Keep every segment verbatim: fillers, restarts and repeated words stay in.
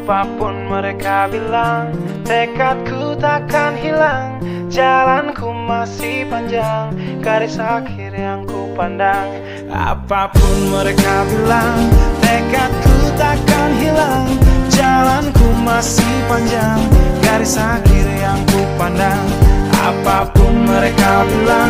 Apapun mereka bilang, tekadku takkan hilang. Jalanku masih panjang, garis akhir yang ku pandang. Apapun mereka bilang, tekadku takkan hilang. Jalanku masih panjang, garis akhir yang ku pandang. Apapun mereka bilang,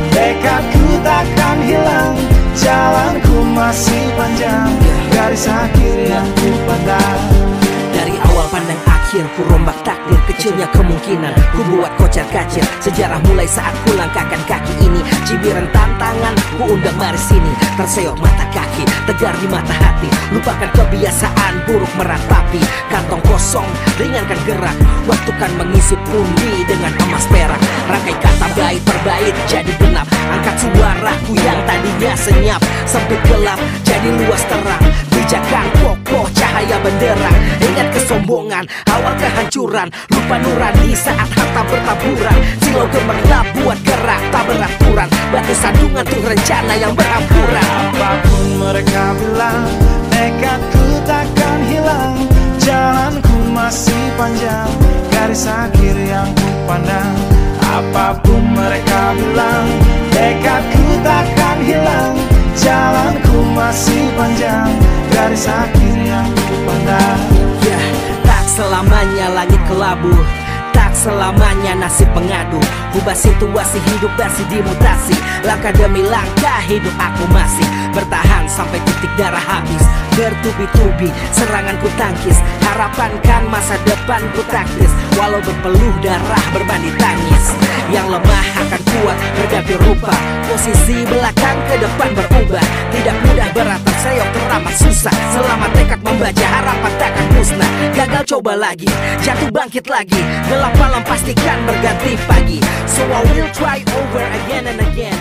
tekadku takkan hilang. Jalanku masih panjang, garis akhir yang ku pandang. Dari awal pandang akhir, ku rombak takdir. Kecilnya kemungkinan, ku buat kocar kacir. Sejarah mulai saat ku langkahkan kaki ini. Cibiran tantangan, ku undang mari sini. Terseok mata kaki, tegar di mata hati. Lupakan kebiasaan buruk meratapi. Kantong kosong, ringankan gerak. Waktu kan mengisi pundi dengan emas perak. Rangkai kata bait per bait jadi genap. Angkat suaraku yang tadinya senyap. Sempit gelap, jadi luas terang. Pijakan kokoh, cahaya benderang. Ingat kesombongan, awal kehancuran. Lupa nurani saat harta bertaburan. Silau gemerlap buat gerak tak beraturan. Batu sandungan tuh rencana yang berampuran. Apapun mereka bilang, tekadku takkan hilang. Jalanku masih panjang, garis akhir yang ku pandang. Apapun mereka bilang, tekadku takkan hilang. Jalanku masih panjang, garis akhir yang ku pandang. Ya, tak selamanya langit kelabu, tak selamanya nasib mengadu. Ubah situasi hidup masih dimutasi. Langkah demi langkah hidup aku masih bertahan sampai titik darah habis. Bertubi-tubi serangan ku tangkis. Harapan kan masa depan ku taktis. Walau berpeluh darah berbanding tangis. Yang lemah akan kuat berganti rupa. Posisi belakang ke depan berubah. Tidak mudah berat terseok teramat susah. Selama tekad membaca harapan takkan musnah. Gagal coba lagi, jatuh bangkit lagi. Gelap malam pastikan berganti pagi. So I will try over again and again.